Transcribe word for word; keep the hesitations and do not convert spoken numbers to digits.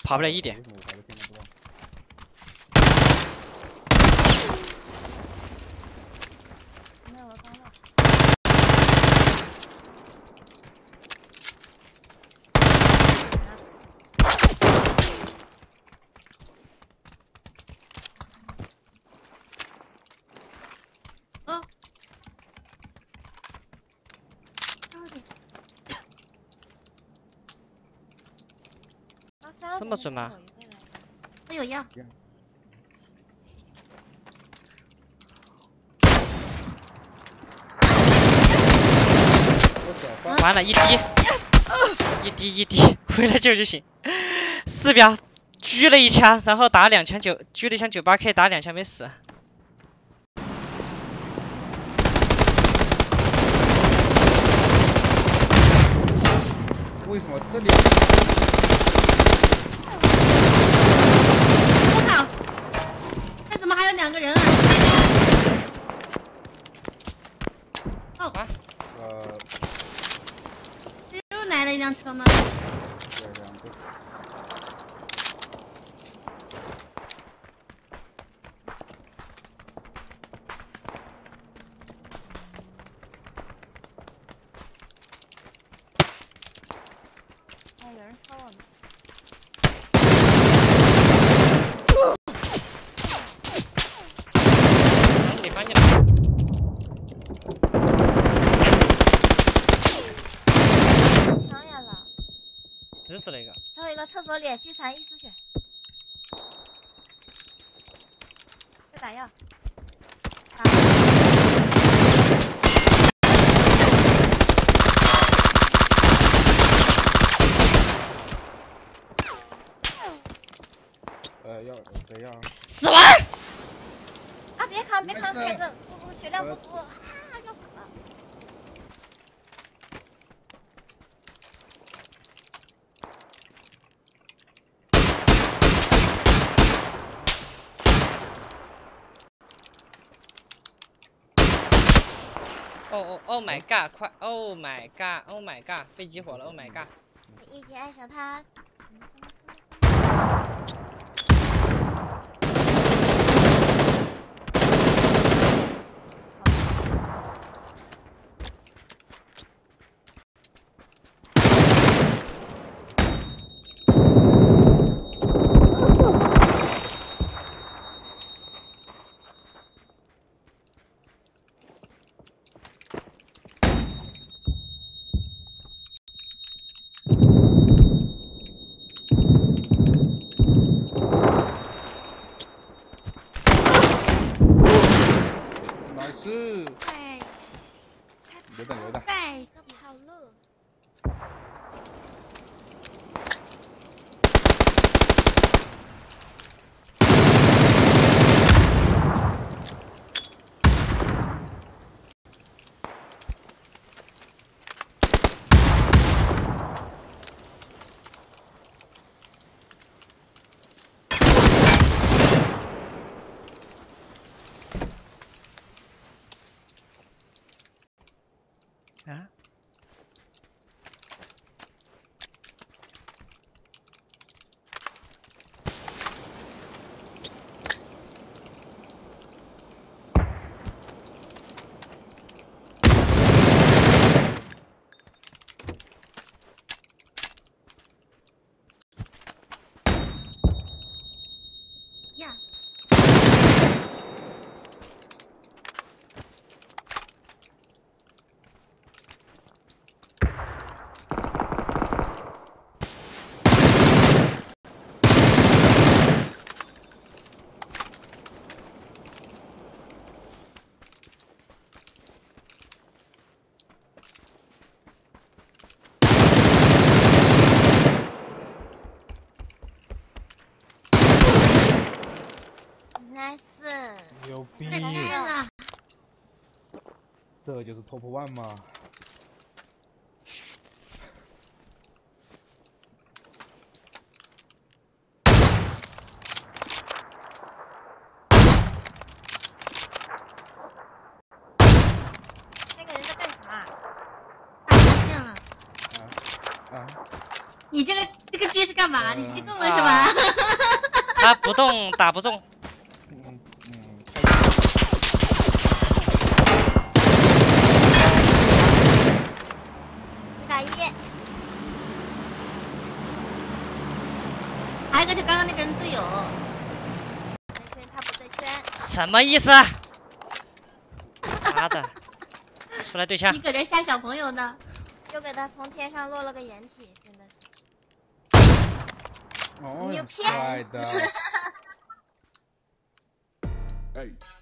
跑不了一点。 没有方位。哦。高点。 这么准吗？ 我有药。 完了，一滴，一滴一滴，回来救就行。四标狙了一枪，然后打两枪九，狙了一枪九八 K， 打两枪没死。 为什么这里？ 我靠！这怎么还有两个人啊？哦， 啊？ 呃， 又来了一辆车吗？ 对，两个。 哎，有人抄我呢。 抢眼了， 直死了一个。 最后一个厕所里聚残一丝血，在打药。打呃，要对要。 死亡！ 啊！别扛，别扛，孩子，我我血量不足啊，要死了。 哦哦 ，Oh my god！ 快 ，Oh my god！Oh my god！ 被激活了 ，Oh my god！ 你一直爱上他。 是。 对。 留着留着。 对，个跑路。 啊？ 呀。 nice， 牛逼！这就是 top one 嘛。 那个人在干啥？打发现了。 啊啊！ 你这个这个狙是干嘛？你狙中了是啊吧？ 他不动打不中。 嗯嗯， 一打一。还有一个就刚刚那个人队友。在圈他不在圈。 什么意思？妈的，出来对枪一！个人吓小朋友呢，又给他从天上落了个掩体，真的是。 哦， 牛批！ 帅的。 Hey.